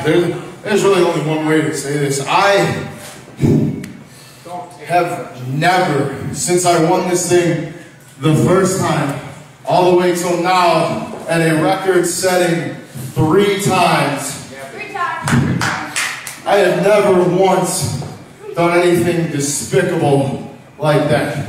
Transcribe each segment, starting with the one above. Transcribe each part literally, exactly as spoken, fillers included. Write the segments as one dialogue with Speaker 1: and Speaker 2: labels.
Speaker 1: There's, there's really only one way to say this. I have never, since I won this thing the first time, all the way till now, at a record-setting three times,
Speaker 2: Three times.
Speaker 1: I have never once done anything despicable like that.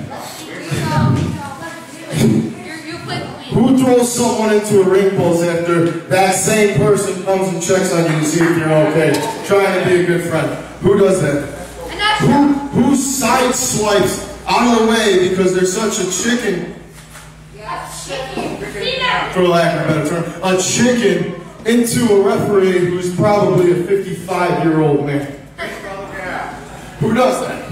Speaker 1: Who throws someone into a ring post after that same person comes and checks on you to see if you're okay, trying to be a good friend? Who does that? Who, who side swipes out of the way because they're such a chicken, for lack of a better term, a chicken into a referee who's probably a fifty-five-year-old man? Who does that?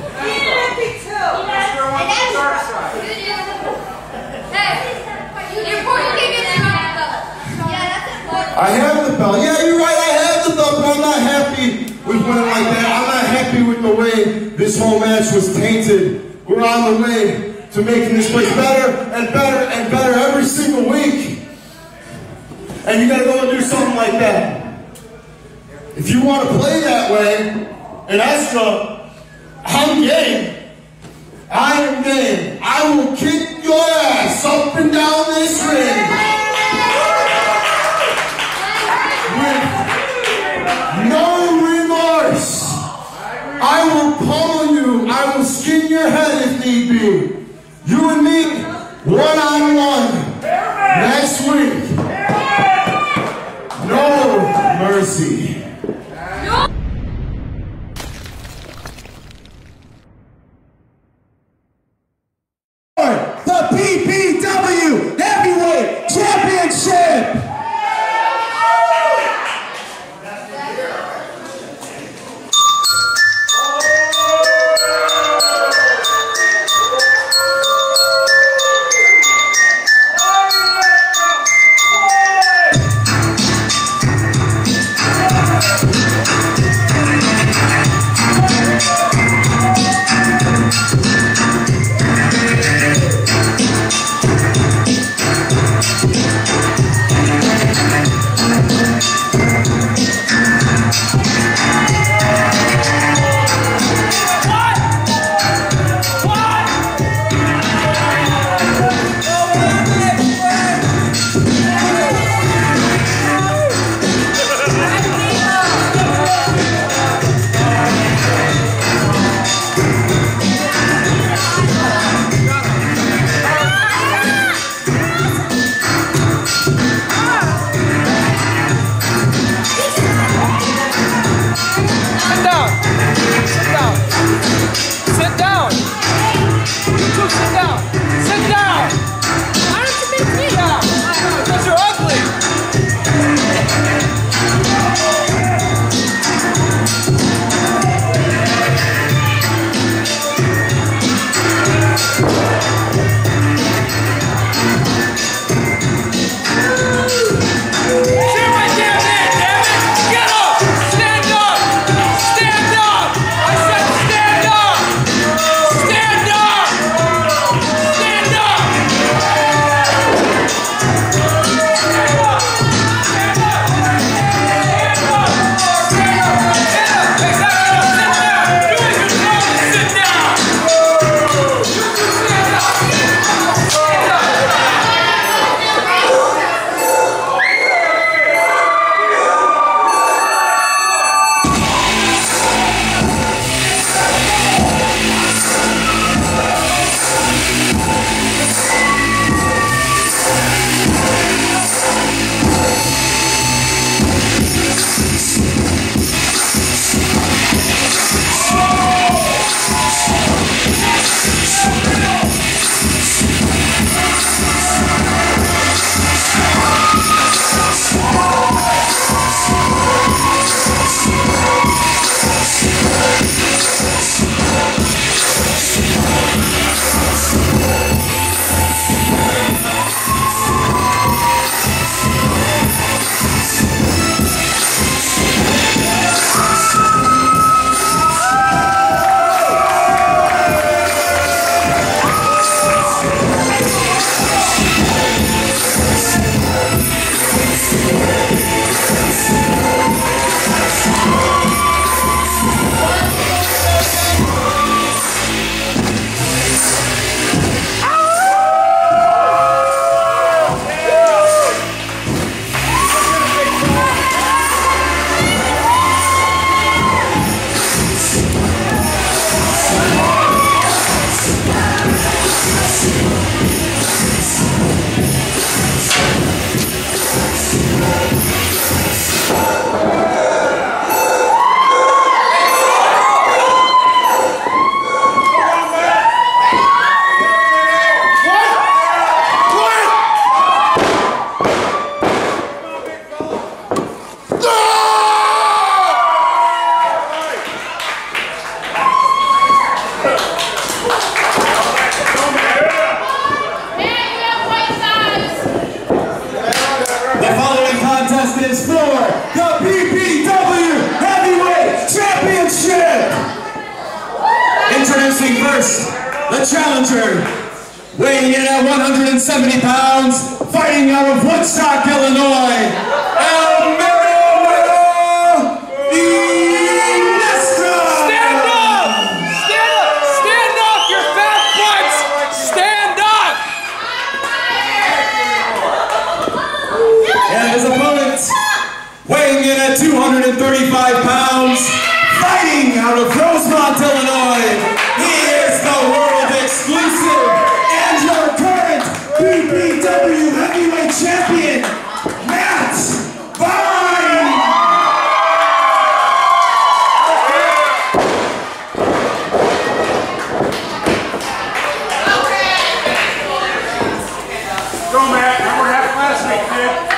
Speaker 1: I have the belt. Yeah, you're right, I have the belt, but I'm not happy with winning like that. I'm not happy with the way this whole match was tainted. We're on the way to making this place better and better and better every single week. And you gotta go and do something like that. If you want to play that way, Iniestra, I'm game. I am game. I will kick your ass up and down this ring. No remorse. I will pummel you. I will skin your head if need be. You and me, one on one. Next week. No mercy.
Speaker 3: The P P W Heavyweight Champion.
Speaker 2: the challenger, weighing in at one hundred seventy pounds, fighting out of Woodstock, Illinois, Iniestra!
Speaker 3: Stand up! Stand up! Stand up, your fat butts! Stand up!
Speaker 2: And his opponent, weighing in at two hundred thirty-five pounds, fighting out of Rosemont, Illinois, he is the world exclusive and your current P P W heavyweight champion, bout.
Speaker 3: Go, Matt. Remember what happened last week, kid?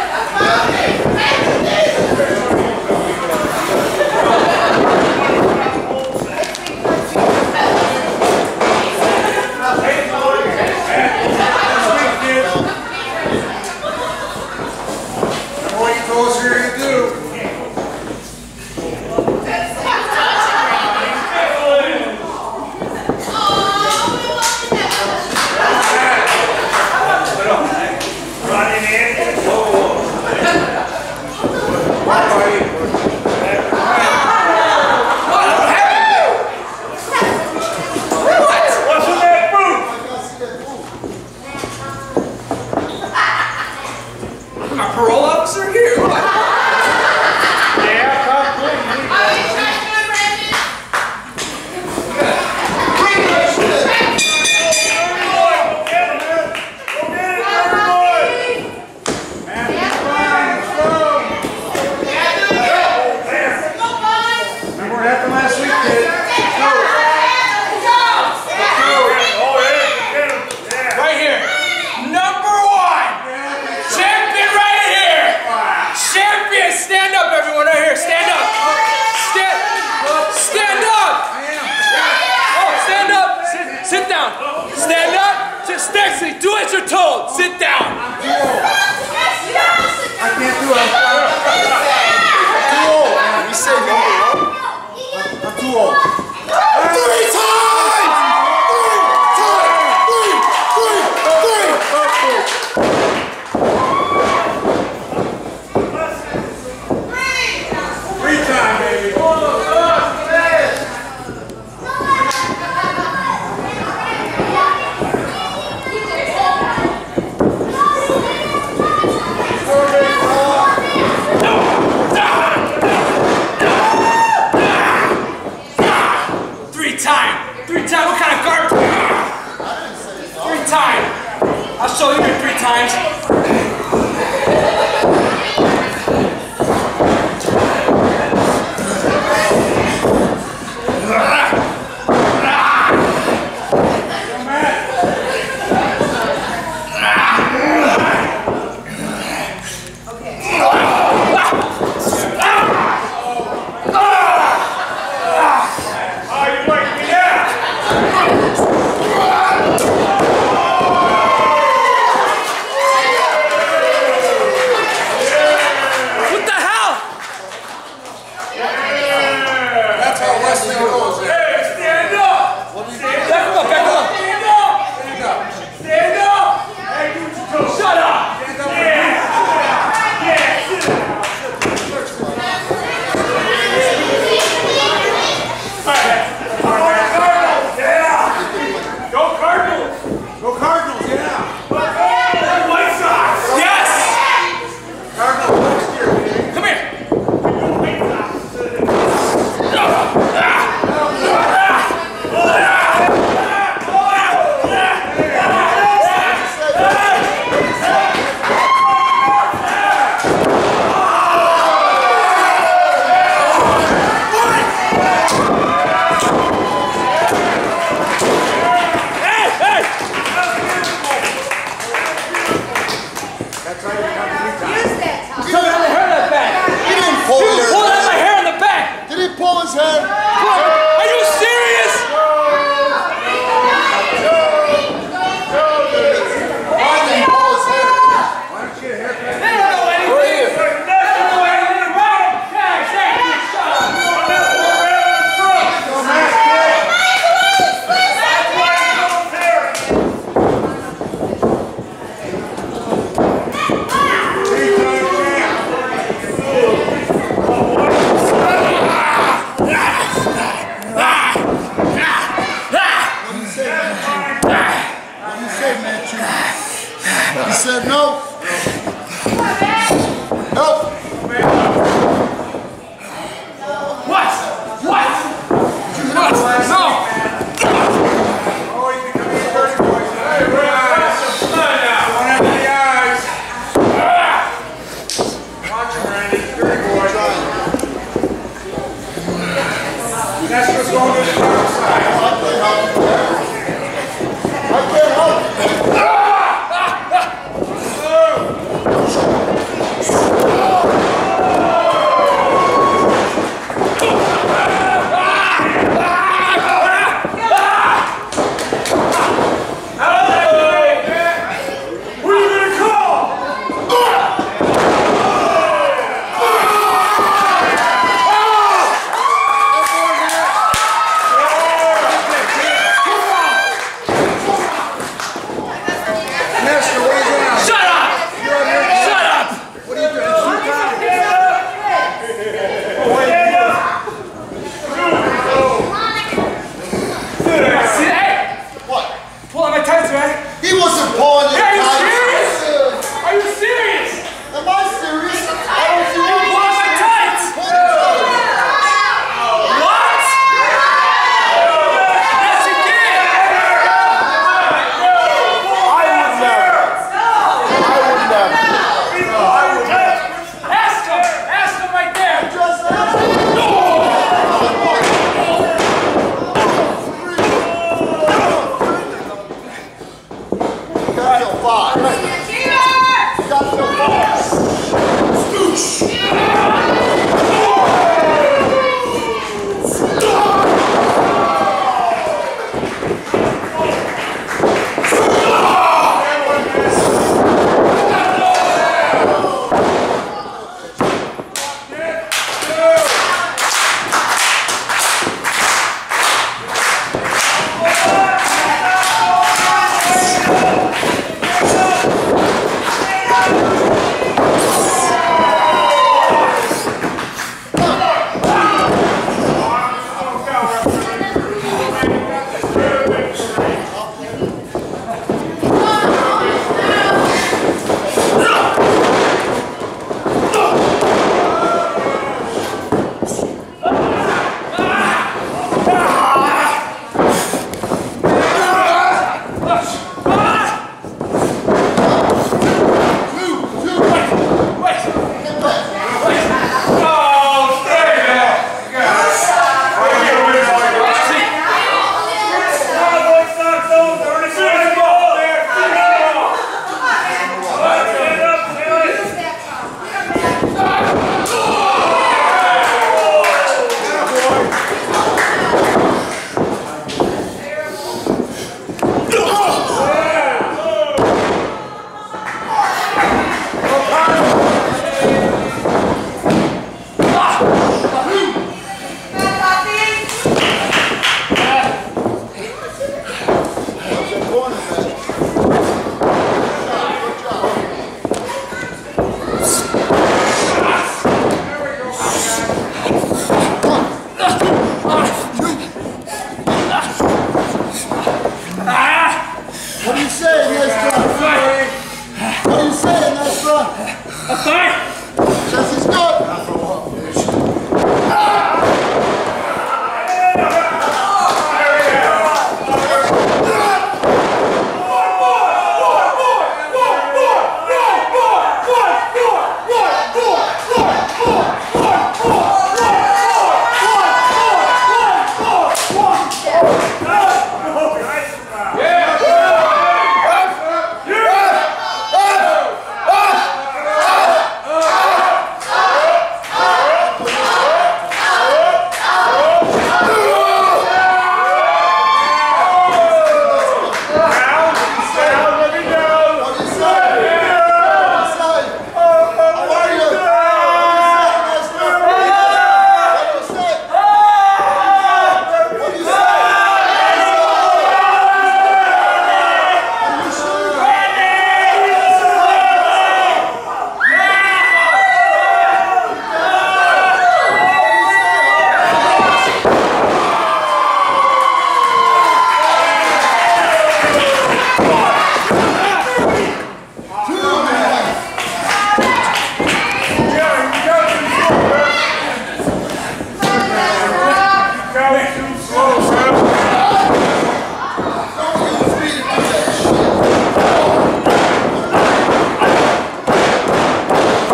Speaker 4: Parole officer here? What?
Speaker 3: Yeah, probably.
Speaker 5: Are you trying to do it, Brandon?
Speaker 3: Remember what happened last week, kid? Right here. Number one. Champion right here. Champion. Stand up, everyone. Right here. Stand up. Stand. Stand up. Oh, stand up. Sit, sit down. Stand up. Just stay. Do as you're told. Sit down.
Speaker 4: I can't do it. I'm too old. You say no. I'm too old.
Speaker 2: Three times! Three times! Three! Three! Three!
Speaker 3: Three time, baby. Three time. Three time. What kind of garbage? Three time. I'll show you three times. Come here.
Speaker 4: Iniestra going to the dark side. I can't help you.
Speaker 1: He wasn't pulling it.
Speaker 3: Are you serious? Are you serious?
Speaker 1: Am I serious? I don't see
Speaker 3: You
Speaker 1: you.
Speaker 3: pulled my tights! What? Yes, you did!
Speaker 4: I would never. I would never. I would never.
Speaker 3: Ask him! Ask him right there!
Speaker 1: Just ask him. You got till five. You got till five. What do you say, Iniestra? What do you say, Iniestra?
Speaker 3: A fight!
Speaker 1: Says he's good.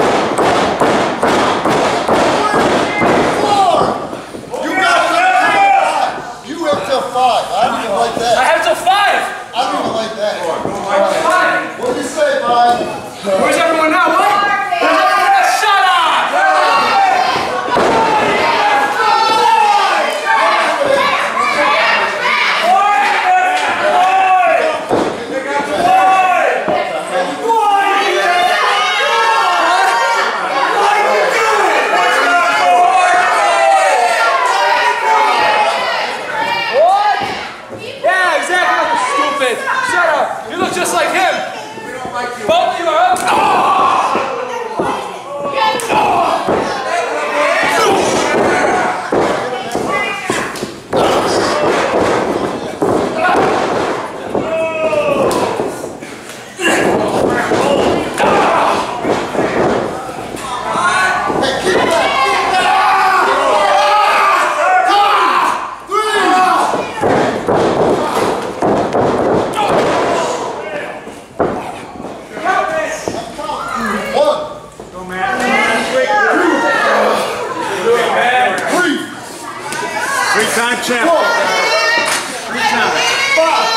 Speaker 1: You got
Speaker 4: Three-time champ.
Speaker 1: Four.
Speaker 4: Three-time.
Speaker 1: Five.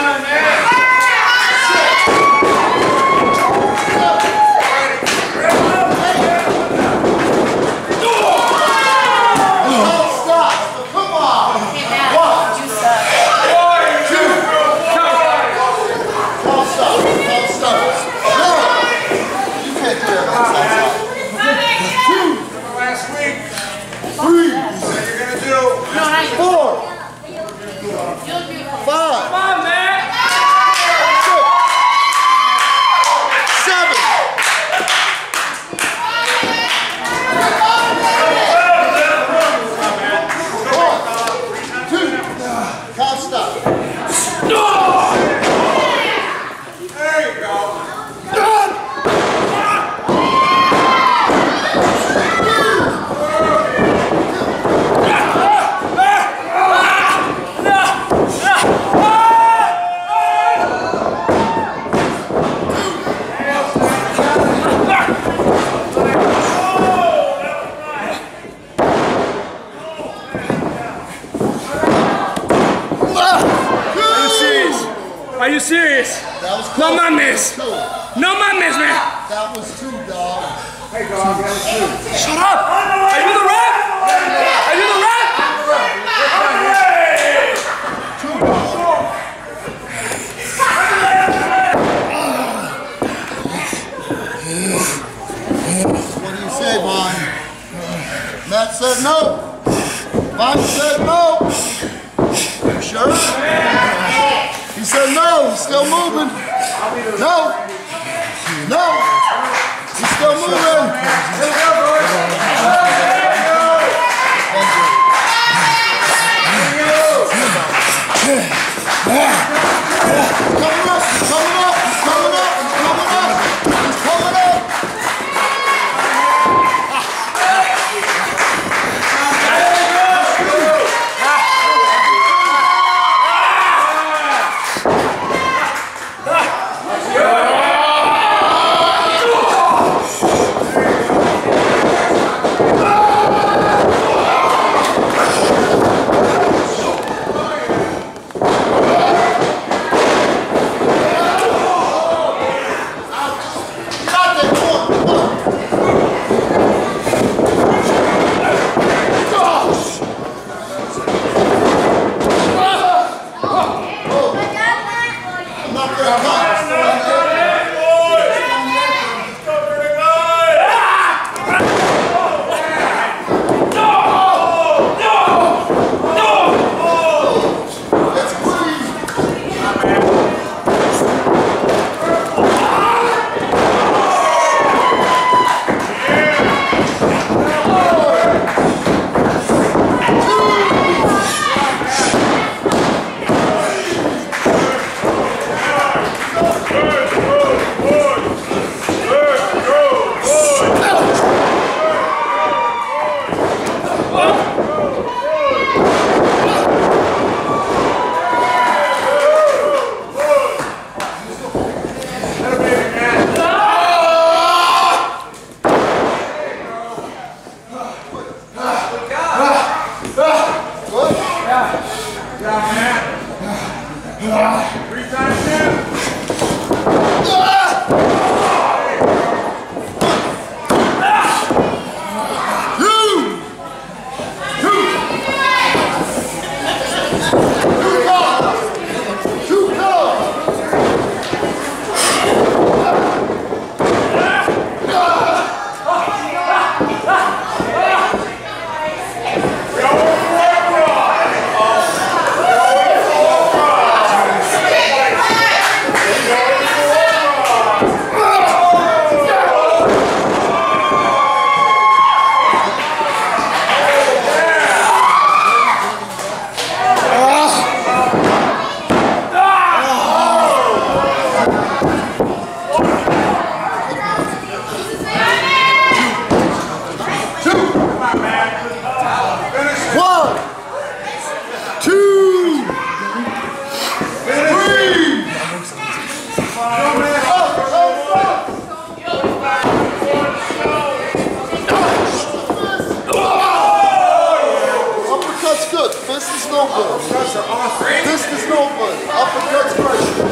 Speaker 3: Are you serious?
Speaker 1: That was
Speaker 3: No
Speaker 1: close.
Speaker 3: mames. No mames, man.
Speaker 1: That was two, dog. Hey, dog, that was two.
Speaker 3: Shut up. Are you the ref? Are you the ref?
Speaker 1: Two, dog. What do you say, Vaughn? Matt said no. Vaughn said no. You sure? He said no. He's still moving. No. No. He's still moving. Coming up. Coming up. Coming up. Coming up. He's coming up.
Speaker 4: good. Fist is no good. Fist is no good. Uppercut's pressure.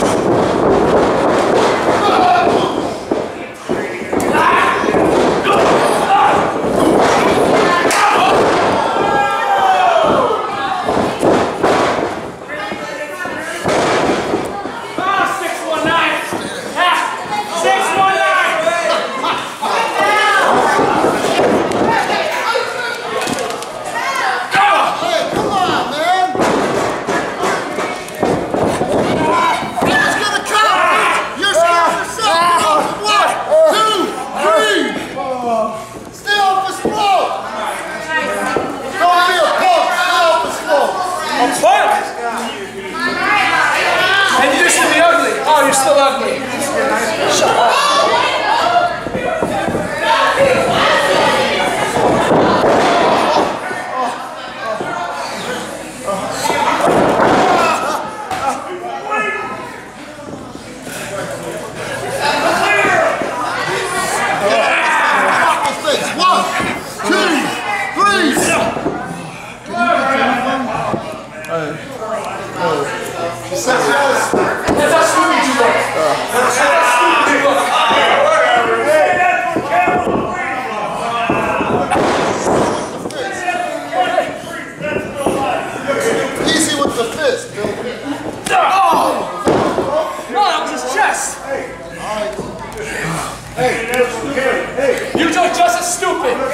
Speaker 3: You're still ugly. Shut up.
Speaker 4: One, two, three. She says yes.
Speaker 3: That's how stupid you look. That's how stupid you look.
Speaker 4: Easy with the fist, Bill.
Speaker 3: Oh! No, that was his chest.
Speaker 4: Hey, hey.
Speaker 3: You two are just as stupid. Oh!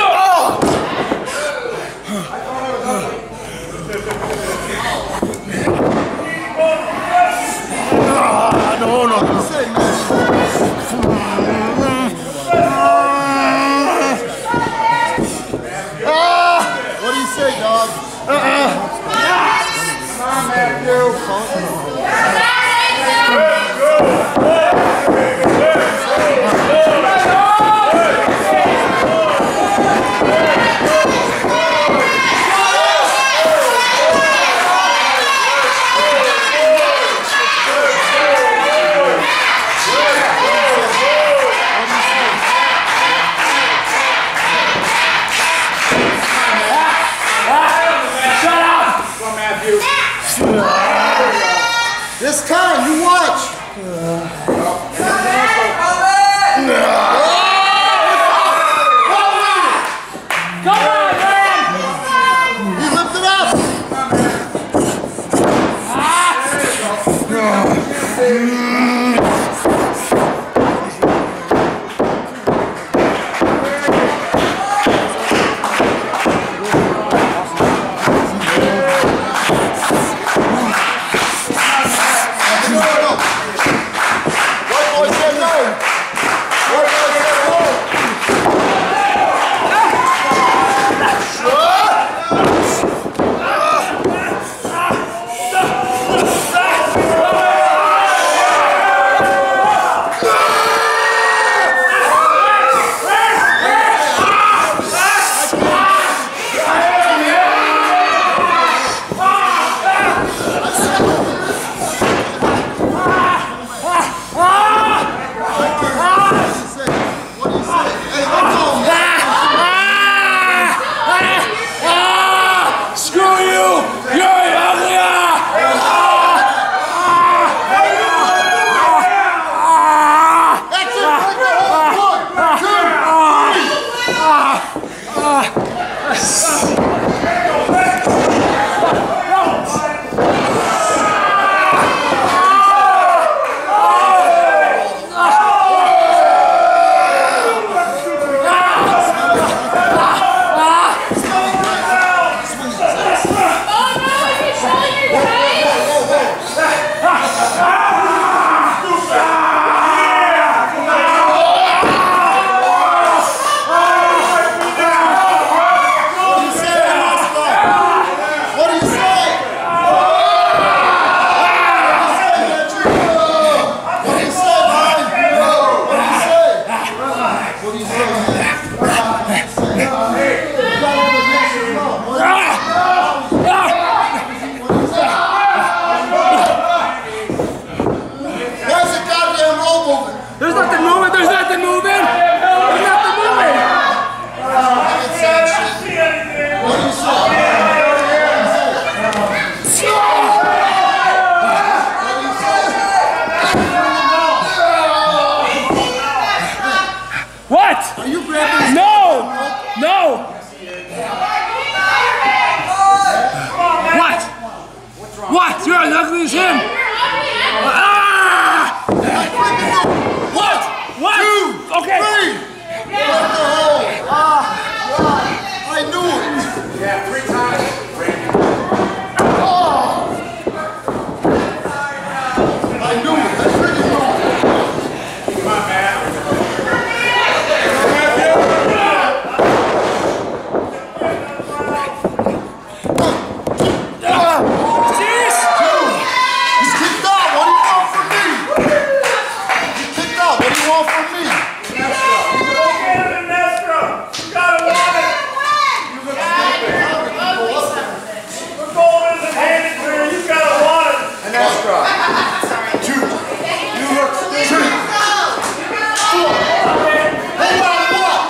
Speaker 4: No, no. What do you say, dog? Uh-uh. Come on, Matthew. This time.
Speaker 3: Finish him! Ah! What? What? Two, okay.
Speaker 4: Three! What the hell? Ah, I knew it!
Speaker 2: Yeah, three times.
Speaker 4: Oh! I knew it! That's pretty wrong!
Speaker 2: Come on, man.
Speaker 3: Jeez!
Speaker 4: He's kicked out! What do you want from me? He's kicked out! What do you want from me?
Speaker 2: Iniestra! You gotta want it! The goal isn't handed to you, you gotta want it! Iniestra!
Speaker 4: Two!
Speaker 2: You look
Speaker 4: Three! Four! Hold on, block!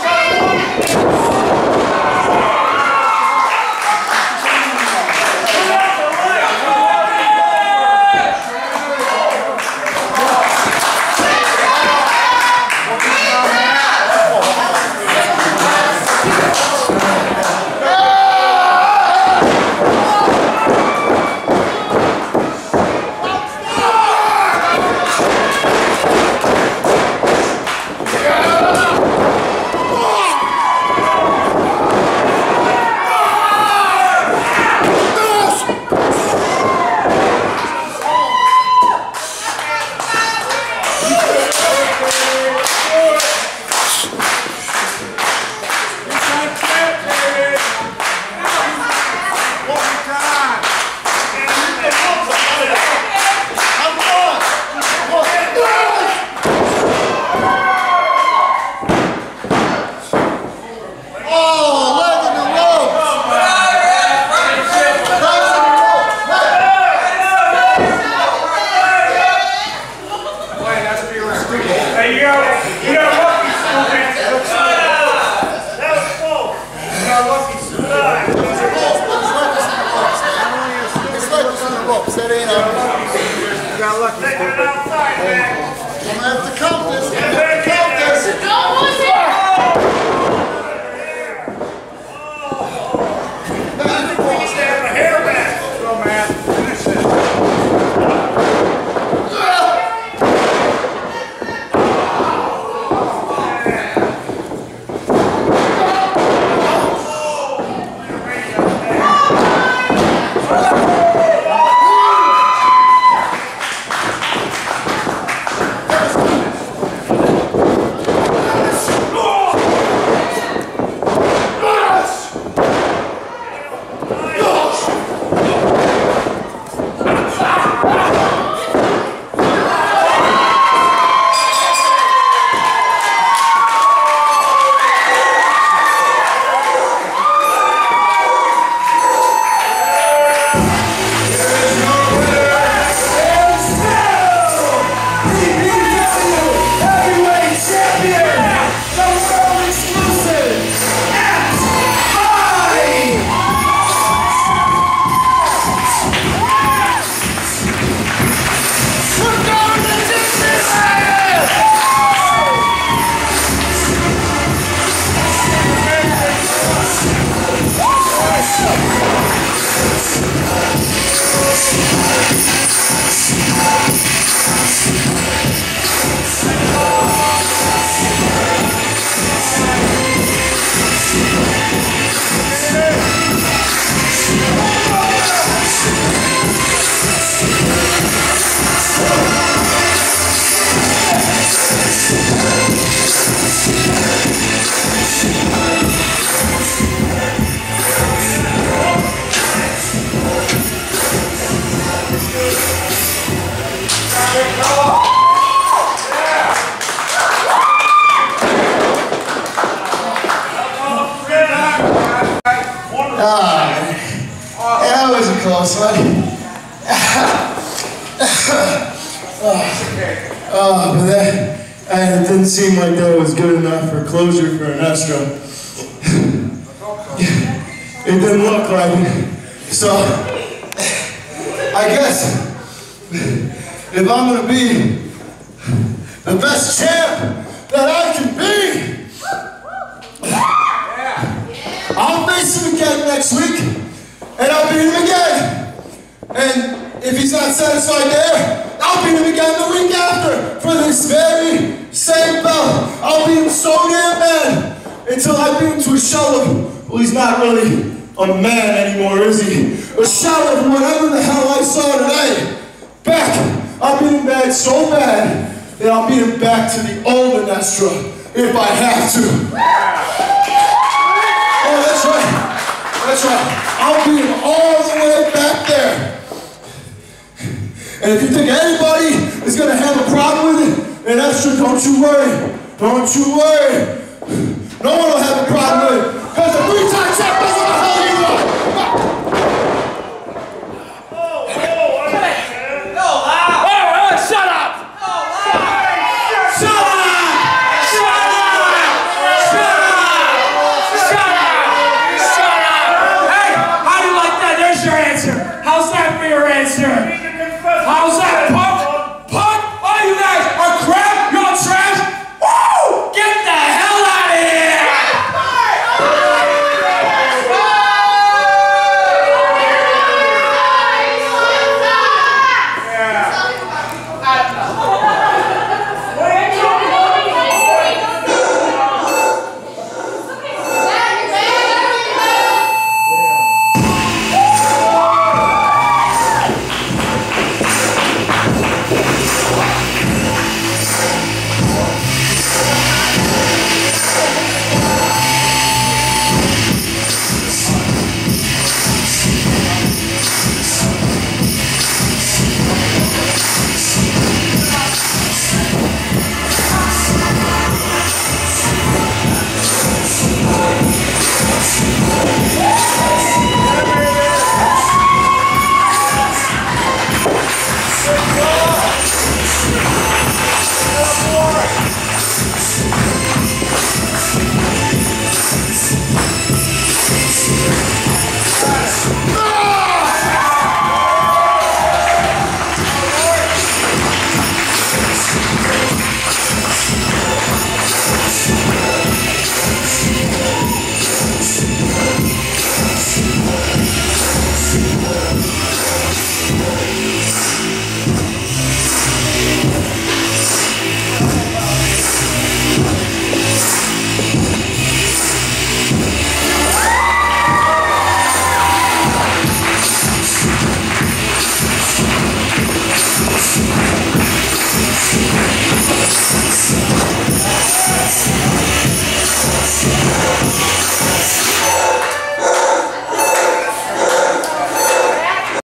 Speaker 1: close one. Oh, but that uh, it didn't seem like that was good enough for closure for Iniestra. It didn't look like it. So, I guess if I'm gonna be the best champ that I can be, I'll face him again next week, and I'll beat him again. And If he's not satisfied there, I'll beat him again the week after for this very same belt. I'll beat him so damn bad until I beat him to a shell of, well, he's not really a man anymore, is he? A shell of whatever the hell I saw tonight. Back, I'll beat him bad so bad that I'll beat him back to the old Iniestra if I have to. Oh, that's right. That's right. I'll beat him all the way back there. And if you think anybody is going to have a problem with it, Iniestra, don't you worry. Don't you worry. No one will have a problem with it. Because the three-time champ doesn't know how you are.
Speaker 3: How's that, punk? Punk? Oh, you guys are crap? You're trash? Woo! Get the hell out of here!
Speaker 1: We'll be right back.